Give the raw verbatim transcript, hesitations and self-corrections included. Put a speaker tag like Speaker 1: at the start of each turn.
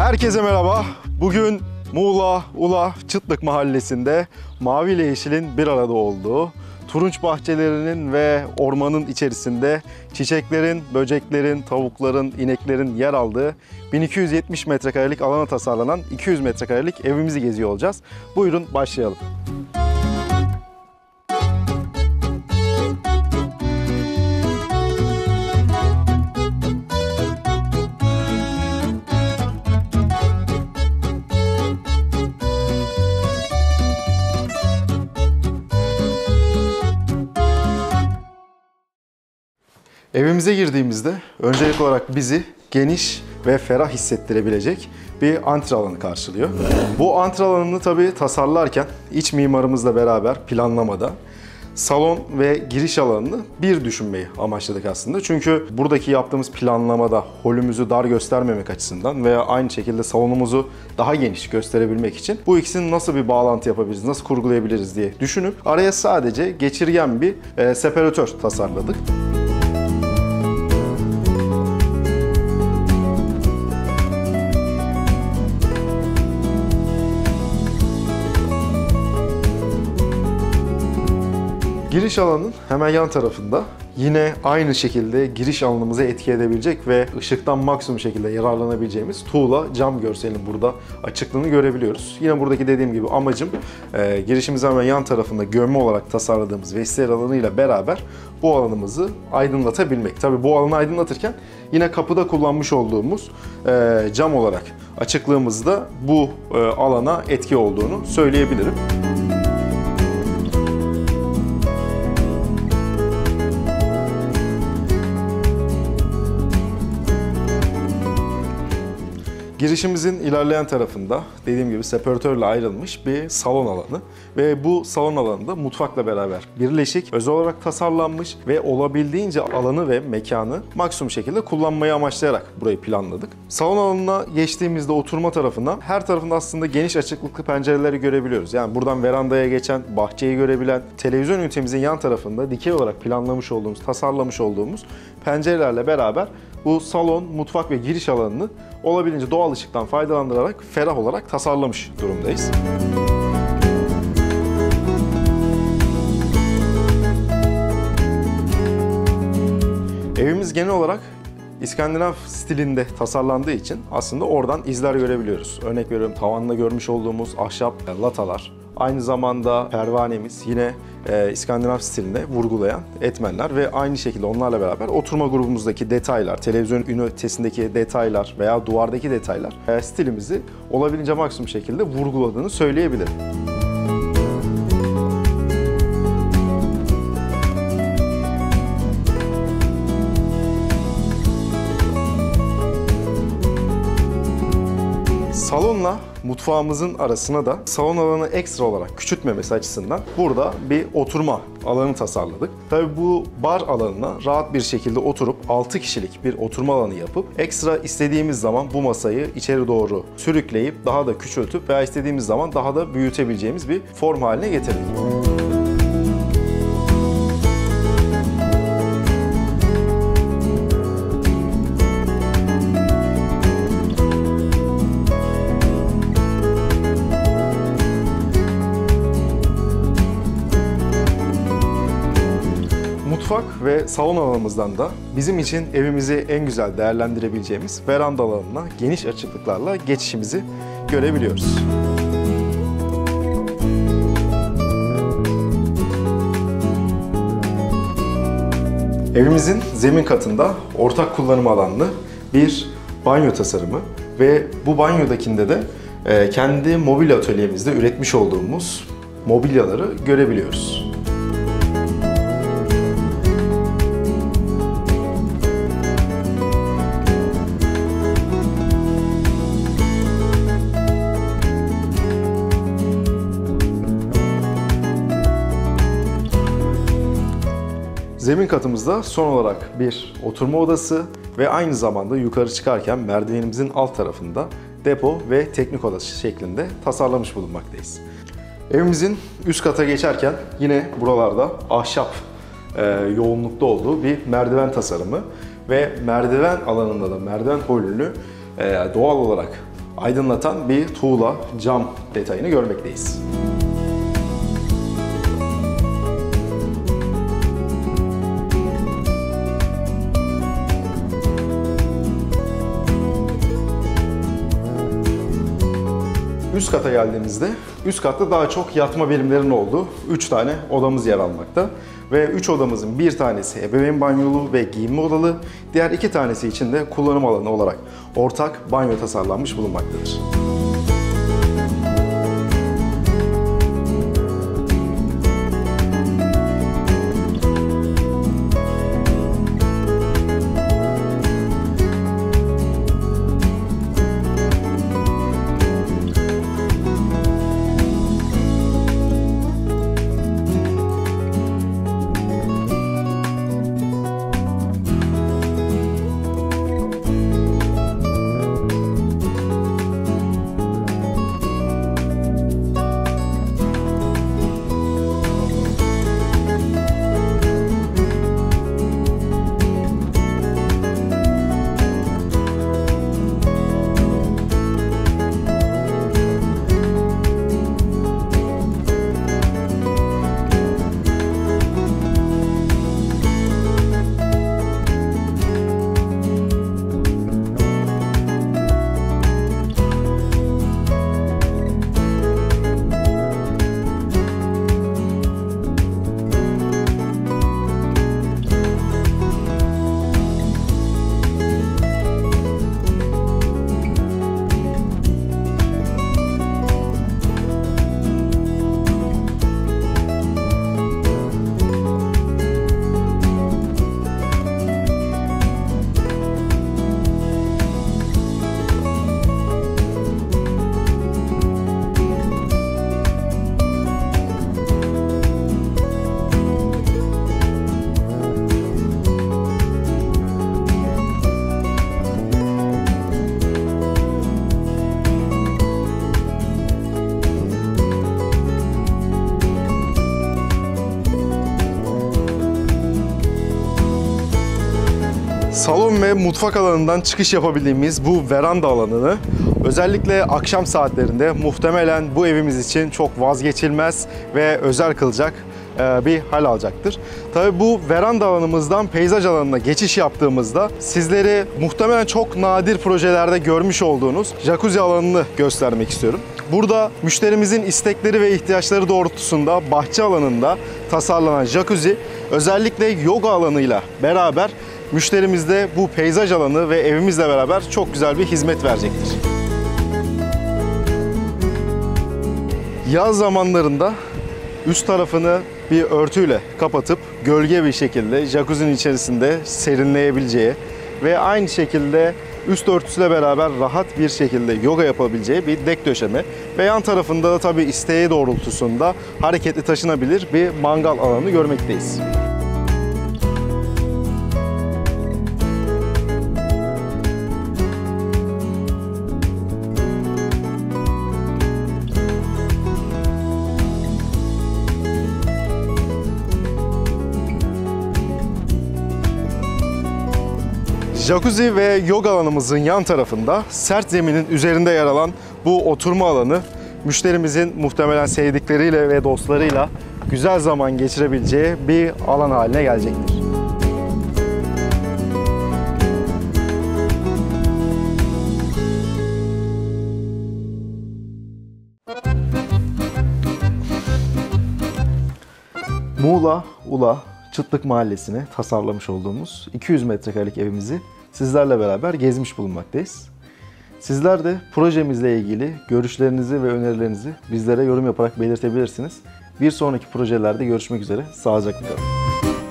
Speaker 1: Herkese merhaba. Bugün Muğla, Ula, Çıtlık mahallesinde mavi ile yeşilin bir arada olduğu, turunç bahçelerinin ve ormanın içerisinde çiçeklerin, böceklerin, tavukların, ineklerin yer aldığı bin iki yüz yetmiş metrekarelik alana tasarlanan iki yüz metrekarelik evimizi geziyor olacağız. Buyurun başlayalım. Evimize girdiğimizde öncelik olarak bizi geniş ve ferah hissettirebilecek bir antre alanı karşılıyor. Bu antre alanını tabii tasarlarken iç mimarımızla beraber planlamada salon ve giriş alanını bir düşünmeyi amaçladık aslında. Çünkü buradaki yaptığımız planlamada holümüzü dar göstermemek açısından veya aynı şekilde salonumuzu daha geniş gösterebilmek için bu ikisinin nasıl bir bağlantı yapabiliriz, nasıl kurgulayabiliriz diye düşünüp araya sadece geçirgen bir e, separatör tasarladık. Giriş alanının hemen yan tarafında yine aynı şekilde giriş alanımıza etki edebilecek ve ışıktan maksimum şekilde yararlanabileceğimiz tuğla cam görselinin burada açıklığını görebiliyoruz. Yine buradaki dediğim gibi amacım e, girişimizin hemen yan tarafında gömme olarak tasarladığımız vestiyer alanıyla beraber bu alanımızı aydınlatabilmek. Tabii bu alanı aydınlatırken yine kapıda kullanmış olduğumuz e, cam olarak açıklığımızda bu e, alana etki olduğunu söyleyebilirim. Girişimizin ilerleyen tarafında dediğim gibi separatörle ayrılmış bir salon alanı ve bu salon alanında mutfakla beraber birleşik, özel olarak tasarlanmış ve olabildiğince alanı ve mekanı maksimum şekilde kullanmayı amaçlayarak burayı planladık. Salon alanına geçtiğimizde oturma tarafına her tarafında aslında geniş açıklıklı pencereleri görebiliyoruz. Yani buradan verandaya geçen, bahçeyi görebilen, televizyon ünitemizin yan tarafında dikey olarak planlamış olduğumuz, tasarlamış olduğumuz pencerelerle beraber bu salon, mutfak ve giriş alanını olabildiğince doğal ışıktan faydalandırarak ferah olarak tasarlamış durumdayız. Evimiz genel olarak İskandinav stilinde tasarlandığı için aslında oradan izler görebiliyoruz. Örnek veriyorum, tavanda görmüş olduğumuz ahşap latalar, aynı zamanda pervanemiz yine e, İskandinav stilinde vurgulayan etmenler ve aynı şekilde onlarla beraber oturma grubumuzdaki detaylar, televizyon ünitesindeki detaylar veya duvardaki detaylar e, stilimizi olabildiğince maksimum şekilde vurguladığını söyleyebilirim. Salonla mutfağımızın arasına da salon alanı ekstra olarak küçültmemesi açısından burada bir oturma alanı tasarladık. Tabii bu bar alanına rahat bir şekilde oturup altı kişilik bir oturma alanı yapıp ekstra istediğimiz zaman bu masayı içeri doğru sürükleyip daha da küçültüp veya istediğimiz zaman daha da büyütebileceğimiz bir form haline getirdik. Mutfak ve salon alanımızdan da bizim için evimizi en güzel değerlendirebileceğimiz veranda alanına geniş açıklıklarla geçişimizi görebiliyoruz. Evimizin zemin katında ortak kullanım alanlı bir banyo tasarımı ve bu banyodakinde de kendi mobilya atölyemizde üretmiş olduğumuz mobilyaları görebiliyoruz. Zemin katımızda son olarak bir oturma odası ve aynı zamanda yukarı çıkarken merdivenimizin alt tarafında depo ve teknik odası şeklinde tasarlamış bulunmaktayız. Evimizin üst kata geçerken yine buralarda ahşap e, yoğunlukta olduğu bir merdiven tasarımı ve merdiven alanında da merdiven holünü e, doğal olarak aydınlatan bir tuğla cam detayını görmekteyiz. Üst kata geldiğimizde, üst katta daha çok yatma birimlerinin olduğu üç tane odamız yer almakta. Ve üç odamızın bir tanesi ebeveyn banyolu ve giyinme odalı, diğer iki tanesi için de kullanım alanı olarak ortak banyo tasarlanmış bulunmaktadır. Salon ve mutfak alanından çıkış yapabildiğimiz bu veranda alanını özellikle akşam saatlerinde muhtemelen bu evimiz için çok vazgeçilmez ve özel kılacak bir hal alacaktır. Tabii bu veranda alanımızdan peyzaj alanına geçiş yaptığımızda sizleri muhtemelen çok nadir projelerde görmüş olduğunuz jacuzzi alanını göstermek istiyorum. Burada müşterimizin istekleri ve ihtiyaçları doğrultusunda bahçe alanında tasarlanan jacuzzi özellikle yoga alanıyla beraber müşterimizde bu peyzaj alanı ve evimizle beraber çok güzel bir hizmet verecektir. Yaz zamanlarında üst tarafını bir örtüyle kapatıp gölge bir şekilde jacuzzi'nin içerisinde serinleyebileceği ve aynı şekilde üst örtüsüyle beraber rahat bir şekilde yoga yapabileceği bir dek döşeme ve yan tarafında da tabii isteği doğrultusunda hareketli taşınabilir bir mangal alanı görmekteyiz. Jacuzzi ve yoga alanımızın yan tarafında sert zeminin üzerinde yer alan bu oturma alanı müşterimizin muhtemelen sevdikleriyle ve dostlarıyla güzel zaman geçirebileceği bir alan haline gelecektir. Muğla, Ula, Çıtlık Mahallesi'ne tasarlamış olduğumuz iki yüz metrekarelik evimizi sizlerle beraber gezmiş bulunmaktayız. Sizler de projemizle ilgili görüşlerinizi ve önerilerinizi bizlere yorum yaparak belirtebilirsiniz. Bir sonraki projelerde görüşmek üzere. Sağlıcakla kalın.